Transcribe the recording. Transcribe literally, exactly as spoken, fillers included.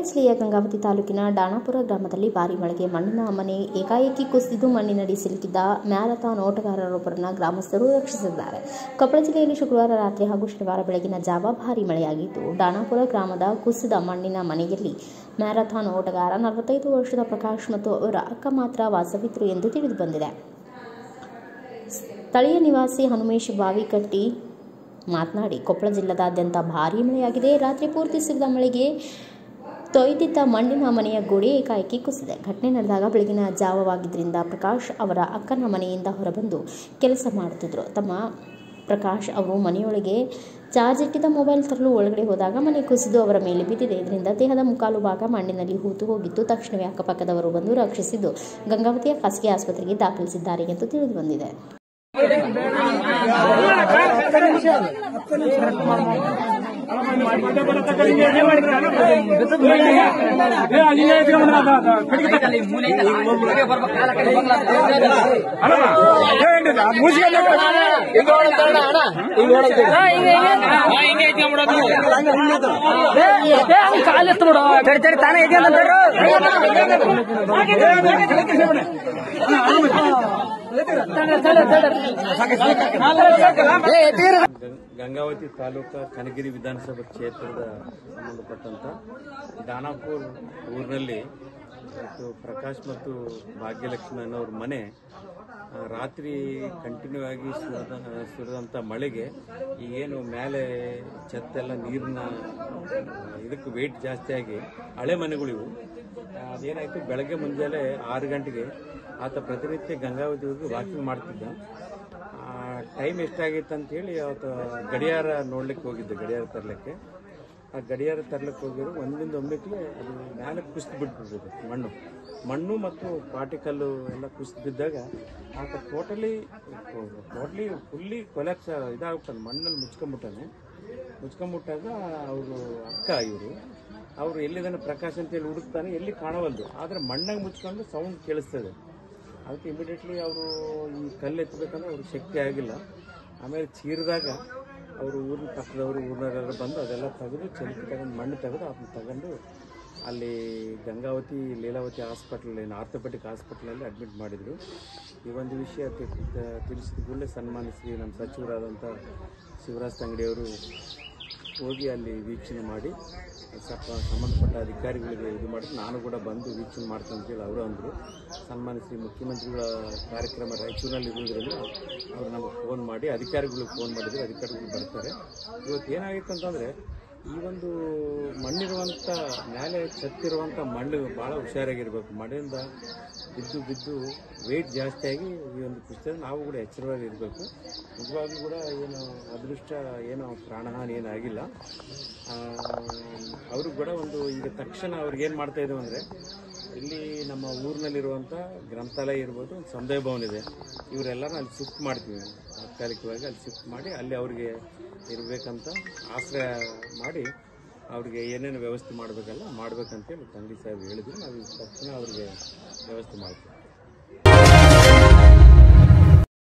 ಜಿಲ್ಲೆಯ ಗಂಗಾವತಿ ತಾಲೂಕಿನ ಡಾಣಾಪುರ ಗ್ರಾಮದಲ್ಲಿ ಭಾರೀ ಮಳೆಗೆ ಮಣ್ಣಿನ ಮನೆ ಏಕಾಏಕಿ ಕುಸಿದು ಮಣ್ಣಿನಡಿ ಸಿಲುಕಿದ್ದ ಮ್ಯಾರಥಾನ್ ಓಟಗಾರರೊಬ್ಬರನ್ನು ಗ್ರಾಮಸ್ಥರು ರಕ್ಷಿಸಿದ್ದಾರೆ. ಕೊಪ್ಪಳ ಜಿಲ್ಲೆಯಲ್ಲಿ ಶುಕ್ರವಾರ ರಾತ್ರಿ ಹಾಗೂ ಶನಿವಾರ ಬೆಳಗಿನ ಜಾವ ಭಾರೀ ಮಳೆಯಾಗಿದ್ದು, ಡಾಣಾಪುರ ಗ್ರಾಮದ ಕುಸಿದ ಮಣ್ಣಿನ ಮನೆಯಲ್ಲಿ ಮ್ಯಾರಥಾನ್ ಓಟಗಾರ ನಲವತ್ತೈದು ವರ್ಷದ ಪ್ರಕಾಶ್ ಮತ್ತು ಅವರ ಅಕ್ಕ ಮಾತ್ರ ವಾಸವಿದ್ದರು ಎಂದು ತಿಳಿದುಬಂದಿದೆ. ಸ್ಥಳೀಯ ನಿವಾಸಿ ಹನುಮೇಶ್ ಬಾವಿಕಟ್ಟಿ ಮಾತನಾಡಿ, ಕೊಪ್ಪಳ ಜಿಲ್ಲೆಯಾದ್ಯಂತ ಭಾರೀ ಮಳೆಯಾಗಿದೆ. ರಾತ್ರಿ ಪೂರ್ತಿ ಸುರಿದ ಮಳೆಗೆ ತೊಯ್ದಿದ್ದ ಮಣ್ಣಿನ ಮನೆಯ ಗೋಡೆ ಏಕಾಏಕಿ ಕುಸಿದೆ. ಘಟನೆ ನಡೆದಾಗ ಬೆಳಗಿನ ಜಾವವಾಗಿದ್ದರಿಂದ ಪ್ರಕಾಶ್ ಅವರ ಅಕ್ಕನ ಮನೆಯಿಂದ ಹೊರಬಂದು ಕೆಲಸ ಮಾಡುತ್ತಿದ್ದರು. ತಮ್ಮ ಪ್ರಕಾಶ್ ಅವರು ಮನೆಯೊಳಗೆ ಚಾರ್ಜ್ ಇಟ್ಟಿದ್ದ ಮೊಬೈಲ್ ತರಲು ಒಳಗಡೆ ಹೋದಾಗ ಮನೆ ಕುಸಿದು ಅವರ ಮೇಲೆ ಬಿದ್ದಿದೆ. ಇದರಿಂದ ದೇಹದ ಮುಕ್ಕಾಲು ಭಾಗ ಮಣ್ಣಿನಲ್ಲಿ ಹೂತು ಹೋಗಿತ್ತು. ತಕ್ಷಣವೇ ಅಕ್ಕಪಕ್ಕದವರು ಬಂದು ರಕ್ಷಿಸಿದ್ದು ಗಂಗಾವತಿಯ ಖಾಸಗಿ ಆಸ್ಪತ್ರೆಗೆ ದಾಖಲಿಸಿದ್ದಾರೆ ಎಂದು ತಿಳಿದುಬಂದಿದೆ. ಗಂಗಾವತಿ ತಾಲೂಕು ಕನಗಿರಿ ವಿಧಾನಸಭಾ ಕ್ಷೇತ್ರದ ಸಂಬಂಧಪಟ್ಟಂತ ಡಾಣಾಪುರ ಊರಿನಲ್ಲಿ ಪ್ರಕಾಶ್ ಮತ್ತು ಭಾಗ್ಯಲಕ್ಷ್ಮಿ ಅನ್ನೋರ ಮನೆ ರಾತ್ರಿ ಕಂಟಿನ್ಯೂ ಆಗಿ ಸುರಿದಂಥ ಮಳೆಗೆ ಈಗೇನು ಮೇಲೆ ಛತ್ತೆಲ್ಲ ನೀರಿನ ಇದಕ್ಕೆ ವೇಟ್ ಜಾಸ್ತಿ ಆಗಿ ಹಳೆ ಮನೆಗಳಿವು. ಅದೇನಾಯಿತು, ಬೆಳಗ್ಗೆ ಮುಂಜಾನೆ ಆರು ಗಂಟೆಗೆ ಆತ ಪ್ರತಿನಿತ್ಯ ಗಂಗಾವತಿವರೆಗೂ ವಾಕಿಂಗ್ ಮಾಡ್ತಿದ್ದ. ಟೈಮ್ ಎಷ್ಟಾಗಿತ್ತು ಅಂತೇಳಿ ಅವತ್ತು ಗಡಿಯಾರ ನೋಡ್ಲಿಕ್ಕೆ ಹೋಗಿದ್ದೆ, ಗಡಿಯಾರ ತರಲಿಕ್ಕೆ. ಆ ಗಡಿಯಾರ ತರ್ಲಿಕ್ಕೆ ಹೋಗಿರೋ ಒಂದಿಂದ ಒಮ್ಮೆಕ್ಲೆ ಅದು ಮೇಲೆ ಕುಸಿದು ಬಿಟ್ಬಿಟ್ಟಿದೆ. ಮಣ್ಣು ಮಣ್ಣು ಮತ್ತು ಪಾಟಿಕಲ್ಲು ಎಲ್ಲ ಕುಸಿದು ಬಿದ್ದಾಗ ಆತ ಟೋಟಲಿ ಟೋಟಲಿ ಫುಲ್ಲಿ ಕೊಲೆಪ್ಸ್ ಇದಾಗ್ಬಿಟ್ಟಾನೆ, ಮಣ್ಣಲ್ಲಿ ಮುಚ್ಕೊಂಬಿಟ್ಟಾನೆ. ಮುಚ್ಕೊಂಬಿಟ್ಟಾಗ ಅವರು ಅಕ್ಕ ಇವರು ಅವರು ಎಲ್ಲಿದ್ದಾನೆ ಪ್ರಕಾಶ್ ಅಂತೇಳಿ ಹುಡುಕ್ತಾನೆ, ಎಲ್ಲಿ ಕಾಣವಲ್ದು. ಆದರೆ ಮಣ್ಣಾಗ ಮುಚ್ಕೊಂಡು ಸೌಂಡ್ ಕೇಳಿಸ್ತದೆ. ಅದಕ್ಕೆ ಇಮಿಡಿಯೇಟ್ಲಿ ಅವರು ಈ ಕಲ್ಲು ಎತ್ತಬೇಕಂದ್ರೆ ಅವ್ರಿಗೆ ಶಕ್ತಿ ಆಗಿಲ್ಲ. ಆಮೇಲೆ ಚೀರಿದಾಗ ಅವರು ಊರಿನ ಪಕ್ಕದವರು ಊರಿನವರೆಲ್ಲ ಬಂದು ಅದೆಲ್ಲ ತೆಗೆದು ಚೆಲ್ಕಿ ತಗೊಂಡು ಮಣ್ಣು ತೆಗೆದು ಅದನ್ನ ತಗೊಂಡು ಅಲ್ಲಿ ಗಂಗಾವತಿ ಲೀಲಾವತಿ ಹಾಸ್ಪಿಟಲ್ ಏನು ಆರ್ಥೋಪೆಡಿಕ್ ಹಾಸ್ಪಿಟಲಲ್ಲಿ ಅಡ್ಮಿಟ್ ಮಾಡಿದರು. ಈ ಒಂದು ವಿಷಯ ತಿಳಿಸಿದ ಕೂಡಲೇ ಸನ್ಮಾನಿಸಿ ನಮ್ಮ ಸಚಿವರಾದಂಥ ಶಿವರಾಜ್ ತಂಗಡಿಯವರು ಹೋಗಿ ಅಲ್ಲಿ ವೀಕ್ಷಣೆ ಮಾಡಿ ಸ್ವಲ್ಪ ಸಂಬಂಧಪಟ್ಟ ಅಧಿಕಾರಿಗಳಿಗೆ ಇದು ಮಾಡಿ ನಾನು ಕೂಡ ಬಂದು ವೀಕ್ಷಣೆ ಮಾಡ್ತೀನಿ ಅಂತೇಳಿ ಅವರು ಅಂದರು. ಸನ್ಮಾನಿಸಿ ಮುಖ್ಯಮಂತ್ರಿಗಳ ಕಾರ್ಯಕ್ರಮ ರಾಯಚೂರಿನಲ್ಲಿ ಇರುವುದರಿಂದ ಅವರು ನಮಗೆ ಫೋನ್ ಮಾಡಿ ಅಧಿಕಾರಿಗಳಿಗೆ ಫೋನ್ ಮಾಡಿದ್ರು, ಅಧಿಕಾರಿಗಳು ಬರ್ತಾರೆ. ಇವತ್ತು ಏನಾಗಿತ್ತು ಅಂತಂದರೆ, ಈ ಒಂದು ಮಣ್ಣಿರುವಂಥ ಮೇಲೆ ಛತ್ತಿರುವಂಥ ಮಣ್ಣು ಭಾಳ ಹುಷಾರಾಗಿರ್ಬೇಕು. ಮಣ್ಣಿಂದ ಬಿದ್ದು ಬಿದ್ದು ವೆಯ್ಟ್ ಜಾಸ್ತಿಯಾಗಿ ಈ ಒಂದು ಪುಸ್ತಕ ನಾವು ಕೂಡ ಎಚ್ಚರವಾಗಿ ಇರಬೇಕು. ನಿಜವಾಗ್ಲೂ ಕೂಡ ಏನು ಅದೃಷ್ಟ ಏನೋ ಪ್ರಾಣಹಾನಿ ಏನಾಗಿಲ್ಲ. ಅವರು ಕೂಡ ಒಂದು ಈಗ ತಕ್ಷಣ ಅವ್ರಿಗೇನು ಮಾಡ್ತಾ ಇದ್ದೇವೆ ಅಂದರೆ, ಇಲ್ಲಿ ನಮ್ಮ ಊರಿನಲ್ಲಿರುವಂಥ ಗ್ರಂಥಾಲಯ ಇರ್ಬೋದು, ಒಂದು ಸಮುದಾಯ ಭವನ ಇದೆ, ಇವರೆಲ್ಲರೂ ಅಲ್ಲಿ ಶಿಫ್ಟ್ ಮಾಡ್ತೀವಿ. ತಾತ್ಕಾಲಿಕವಾಗಿ ಅಲ್ಲಿ ಶಿಫ್ಟ್ ಮಾಡಿ ಅಲ್ಲಿ ಅವ್ರಿಗೆ ಇರಬೇಕಂತ ಆಶ್ರಯ ಮಾಡಿ ಅವ್ರಿಗೆ ಏನೇನು ವ್ಯವಸ್ಥೆ ಮಾಡಬೇಕಲ್ಲ ಮಾಡಬೇಕಂತೇಳಿ ತಂದೆ ಸಾಹೇಬ್ ಹೇಳಿದ್ರು. ನಾವು ತಕ್ಷಣ ಅವ್ರಿಗೆ ವ್ಯವಸ್ಥೆ ಮಾಡ್ತೀವಿ.